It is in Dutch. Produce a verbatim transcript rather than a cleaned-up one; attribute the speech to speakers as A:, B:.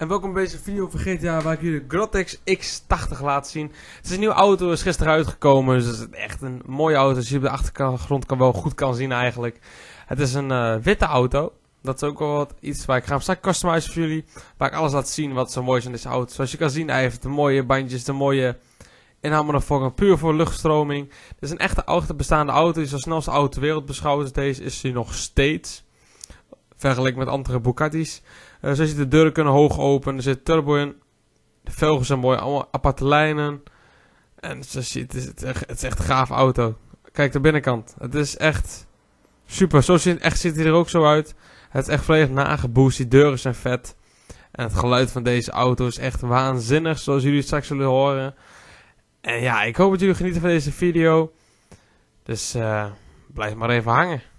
A: En welkom bij deze video van G T A waar ik jullie de Grotex X tachtig laat zien. Het is een nieuwe auto, is gisteren uitgekomen, dus het is echt een mooie auto. Als je op de achtergrond kan wel goed kan zien eigenlijk. Het is een uh, witte auto. Dat is ook wel wat iets waar ik ga hem straks customizen voor jullie. Waar ik alles laat zien wat zo mooi is aan deze auto. Zoals je kan zien, hij heeft de mooie bandjes, de mooie inhoud naar voren, puur voor luchtstroming. Dit is een echte oude bestaande auto, die is de snelste auto ter wereld beschouwd. Dus deze is hij nog steeds. Vergeleken met andere Bugatti's. Uh, zo ziet de deuren kunnen hoog open. Er zit turbo in. De velgen zijn mooi. Allemaal aparte lijnen. En zo ziet, het, is echt, het is echt een gaaf auto. Kijk de binnenkant. Het is echt super. Zo ziet, echt ziet hij er ook zo uit. Het is echt volledig nageboost. Die deuren zijn vet. En het geluid van deze auto is echt waanzinnig. Zoals jullie straks zullen horen. En ja, ik hoop dat jullie genieten van deze video. Dus uh, blijf maar even hangen.